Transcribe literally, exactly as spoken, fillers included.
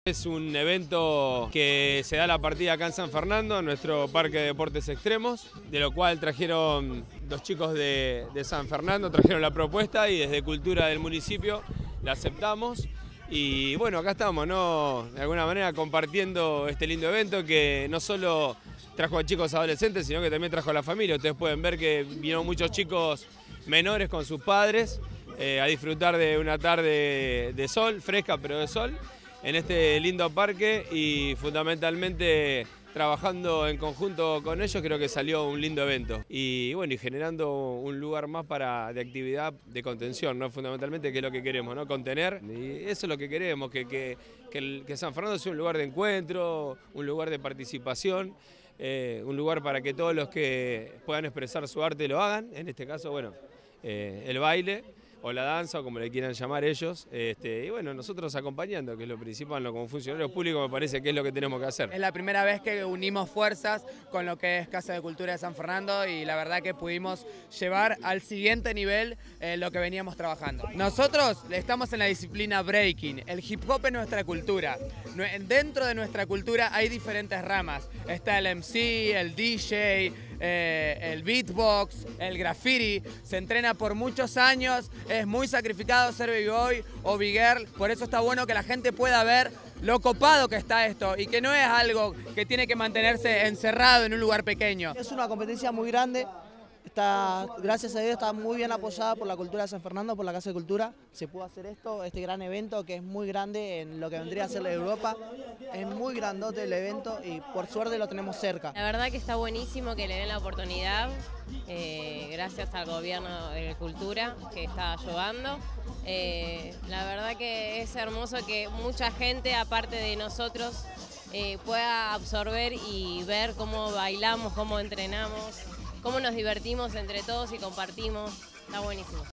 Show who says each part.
Speaker 1: Es un evento que se da la partida acá en San Fernando, en nuestro parque de deportes extremos, de lo cual trajeron los chicos de, de San Fernando, trajeron la propuesta y desde Cultura del municipio la aceptamos. Y bueno, acá estamos, ¿no? De alguna manera compartiendo este lindo evento que no solo trajo a chicos adolescentes, sino que también trajo a la familia. Ustedes pueden ver que vinieron muchos chicos menores con sus padres eh, a disfrutar de una tarde de sol, fresca pero de sol, en este lindo parque, y fundamentalmente trabajando en conjunto con ellos creo que salió un lindo evento. Y bueno, y generando un lugar más para, de actividad de contención, ¿no? Fundamentalmente, que es lo que queremos, ¿no? Contener, y eso es lo que queremos, que, que, que, el, que San Fernando sea un lugar de encuentro, un lugar de participación, eh, un lugar para que todos los que puedan expresar su arte lo hagan, en este caso, bueno, eh, el baile o la danza, o como le quieran llamar ellos, este, y bueno, nosotros acompañando, que es lo principal, ¿no? Como funcionarios públicos me parece que es lo que tenemos que hacer.
Speaker 2: Es la primera vez que unimos fuerzas con lo que es Casa de Cultura de San Fernando, y la verdad que pudimos llevar al siguiente nivel eh, lo que veníamos trabajando. Nosotros estamos en la disciplina breaking, el hip hop es nuestra cultura. Dentro de nuestra cultura hay diferentes ramas, está el M C, el D J, Eh, el beatbox, el graffiti. Se entrena por muchos años, es muy sacrificado ser b-boy o b-girl, por eso está bueno que la gente pueda ver lo copado que está esto y que no es algo que tiene que mantenerse encerrado en un lugar pequeño.
Speaker 3: Es una competencia muy grande, está, gracias a Dios está muy bien apoyada por la Cultura de San Fernando, por la Casa de Cultura. Se pudo hacer esto, este gran evento que es muy grande en lo que vendría a ser la Europa. Es muy grandote el evento y por suerte lo tenemos cerca.
Speaker 4: La verdad que está buenísimo que le den la oportunidad, eh, gracias al gobierno de Cultura que está ayudando. Eh, la verdad que es hermoso que mucha gente, aparte de nosotros, eh, pueda absorber y ver cómo bailamos, cómo entrenamos, cómo nos divertimos entre todos y compartimos. Está buenísimo.